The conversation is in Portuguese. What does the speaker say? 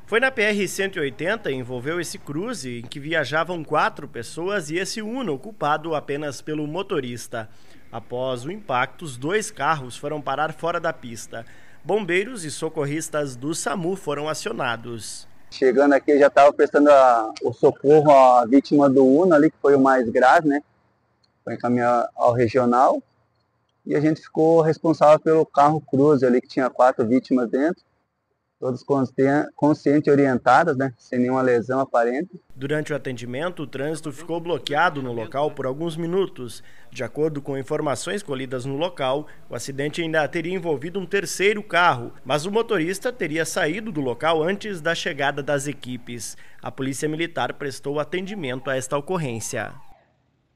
Foi na PR-180 e envolveu esse cruze em que viajavam 4 pessoas e esse Uno ocupado apenas pelo motorista. Após o impacto, os 2 carros foram parar fora da pista. Bombeiros e socorristas do SAMU foram acionados. Chegando aqui, já estava prestando o socorro à vítima do Uno ali, que foi o mais grave, né? Foi encaminhar ao regional. E a gente ficou responsável pelo carro cruze ali, que tinha 4 vítimas dentro. Todas conscientes e orientadas, né? Sem nenhuma lesão aparente. Durante o atendimento, o trânsito ficou bloqueado no local por alguns minutos. De acordo com informações colhidas no local, o acidente ainda teria envolvido um terceiro carro, mas o motorista teria saído do local antes da chegada das equipes. A Polícia Militar prestou atendimento a esta ocorrência.